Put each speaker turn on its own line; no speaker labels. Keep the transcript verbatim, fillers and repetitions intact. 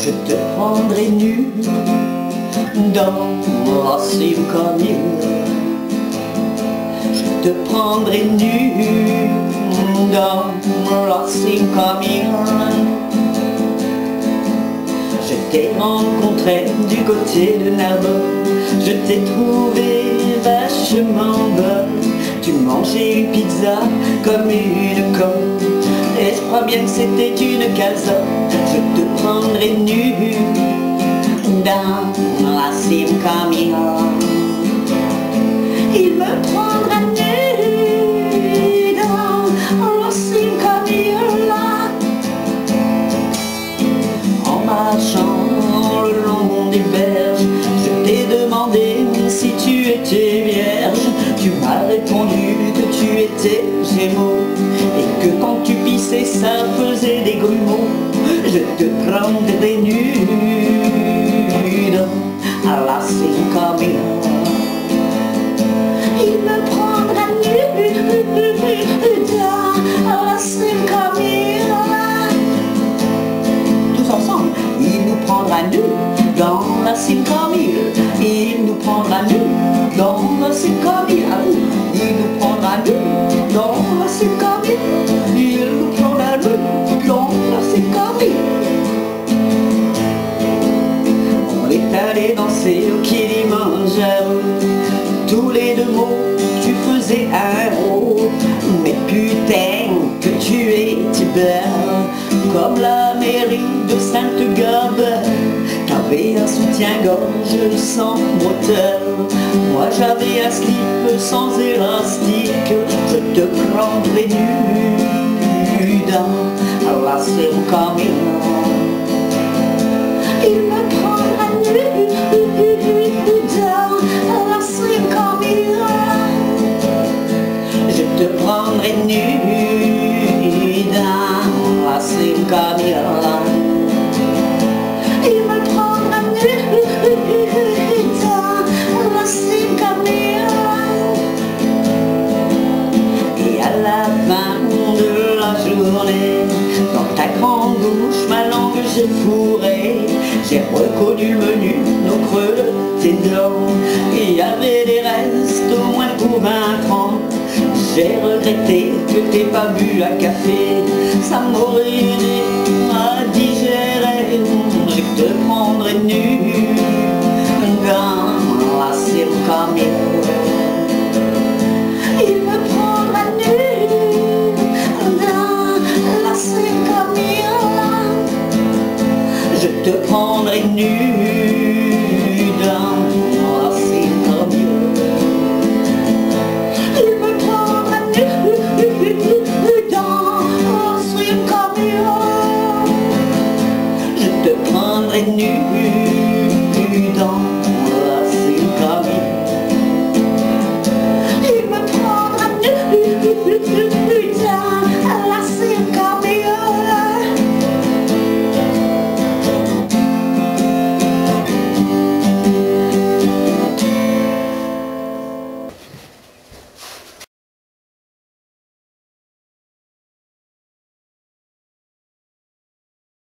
Je te prendrai nu dans la simca. Je te prendrai nu dans la simca. Je t'ai rencontré du côté de Narbonne. Je t'ai trouvé vachement bonne. Tu mangeais une pizza comme une conne, et je crois bien que c'était une calzone. Je te prendrai nu dans la simca. Il me prendra nu dans la simca. En marchant le long des berges, je t'ai demandé si tu étais vierge. Tu m'as répondu que tu étais Gémeaux, et que quand tu pissais ça faisait des grumeaux. Je te prendrai nu dans la simca. Il me prendra nu dans la simca. Tous ensemble, il nous prendra nu dans la simca. Il nous prendra nu dans la simca. Il nous prendra nu dans la simca. Il nous prendra nu dans la simca. On est allé danser au Kilimanjaro. Tous les deux mots, tu faisais un héros. Mais putain que tu étais belle, comme la mairie de Sainte-Gabelle. T'avais un soutien-gorge sans bretelle, moi j'avais un slip sans élastique. Je te prendrai nu dans la simca. Il me prendra nu dans la simca. Je te prendrai nu dans la simca. Il me prendra nu dans la simca. Et à la fin de la journée, dans ta grande bouche, ma langue j'ai fourré. J'ai reconnu le menu au creux de tes dents. Il y avait des restes au moins pour vingt francs. J'ai regretté que t'aies pas bu un café, ça m'aurait aidé à digérer. Je te prendrai nu dans la simca. Il me prendra nu dans la simca. Je te prendrai nu